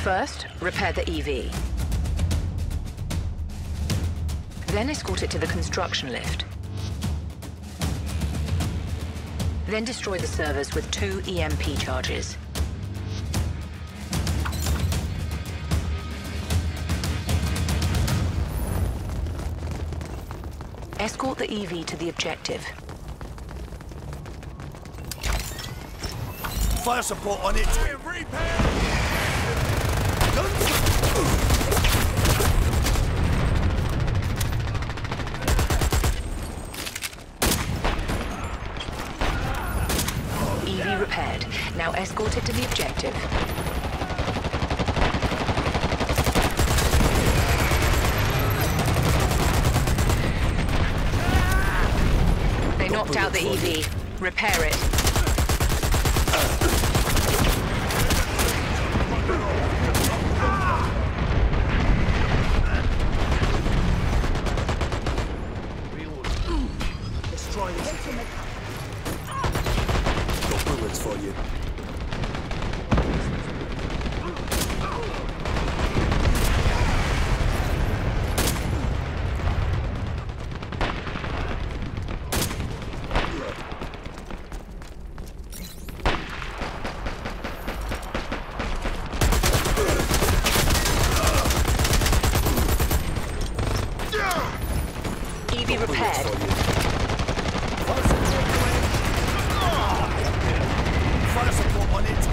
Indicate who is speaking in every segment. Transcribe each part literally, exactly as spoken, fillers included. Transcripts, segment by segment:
Speaker 1: First, repair the E V. Then escort it to the construction lift. Then destroy the servers with two E M P charges. Escort the E V to the objective.
Speaker 2: Fire support on it.
Speaker 1: E V repaired. Now escort it to the objective. They knocked out the E V. Repair it.
Speaker 2: Got bullets for you.
Speaker 1: E V repaired.
Speaker 2: Fire support on it.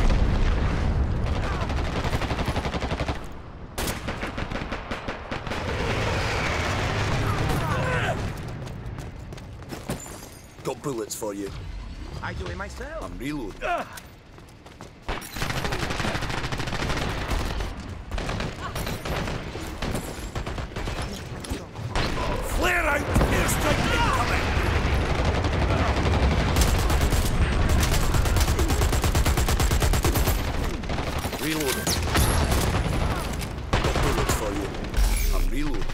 Speaker 2: Got bullets for you.
Speaker 3: I do it myself.
Speaker 2: I'm reloading. Flare out! Airstrike incoming! Reloading. Got bullets for you. I'm reloading.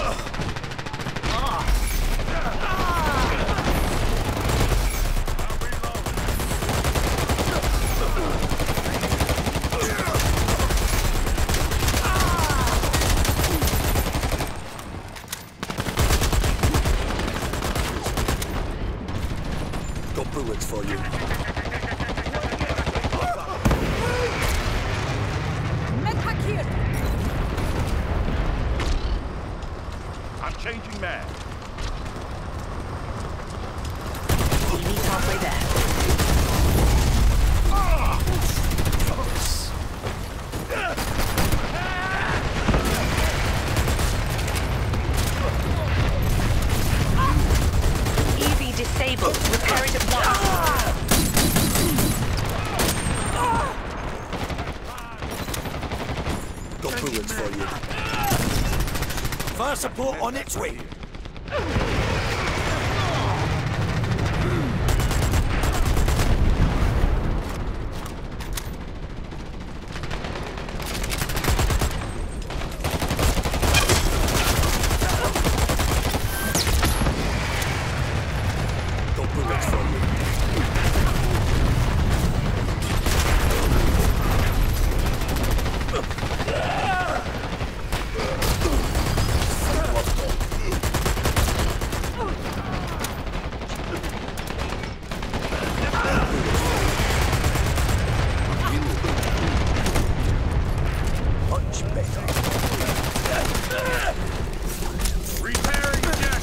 Speaker 2: Got bullets for you.
Speaker 3: I'm changing man.
Speaker 1: E V's halfway there. E V disabled. Repair it at once.
Speaker 2: Got bullets for you. Fire support on its way. Got bullets for you. Much better.
Speaker 3: Repairing deck.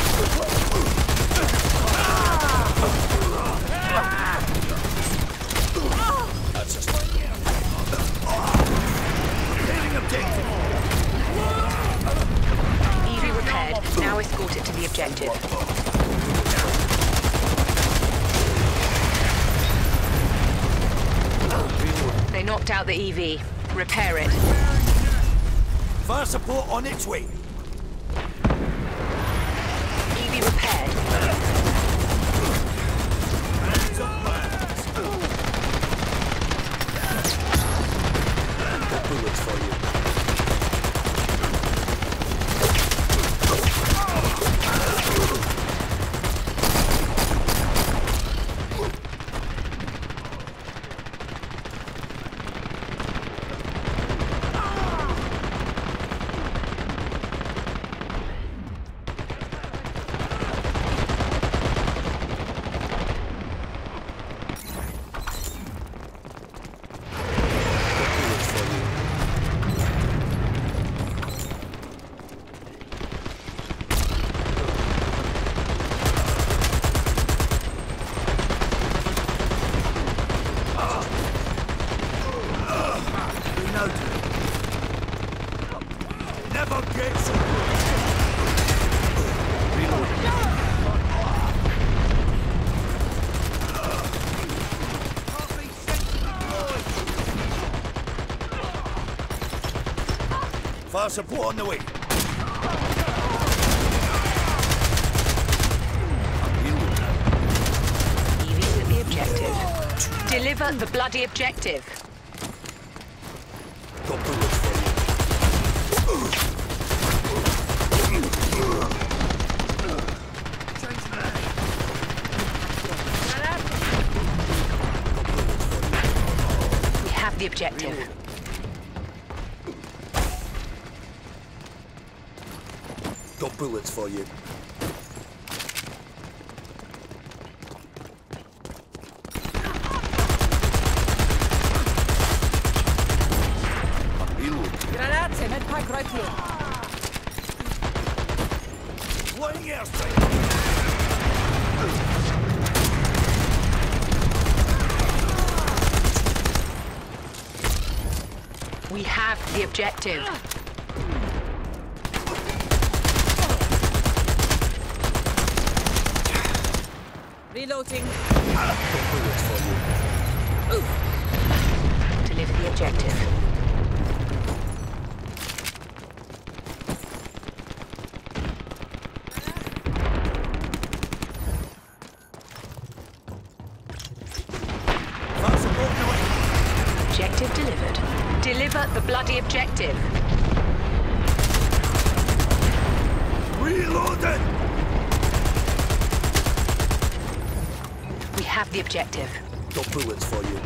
Speaker 2: That's just like Repairing objective.
Speaker 1: E V repaired. Now escort it to the objective. They knocked out the E V. Repair it.
Speaker 2: Fire support on its way.
Speaker 1: E V repaired.
Speaker 2: Got bullets for you. never get so close. Reloading. Fire support on the way.
Speaker 1: E Vs at the objective. Deliver the bloody objective.
Speaker 2: Got bullets for you.
Speaker 1: We have the objective.
Speaker 2: Got bullets for you.
Speaker 4: Granate met packreutel.
Speaker 2: Flying airstrike.
Speaker 1: We have the objective.
Speaker 4: Reloading.
Speaker 2: Got bullets for you.
Speaker 1: Deliver the objective.
Speaker 2: Fire support on the way.
Speaker 1: Objective delivered. Deliver the bloody objective.
Speaker 2: Reloading.
Speaker 1: We have the objective.
Speaker 2: Got bullets for you.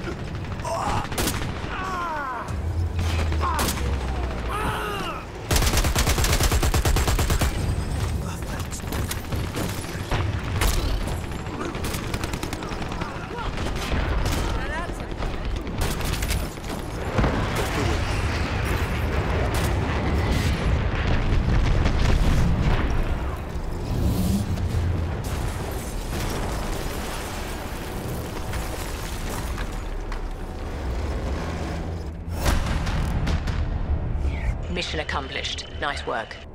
Speaker 1: Mission accomplished. Nice work.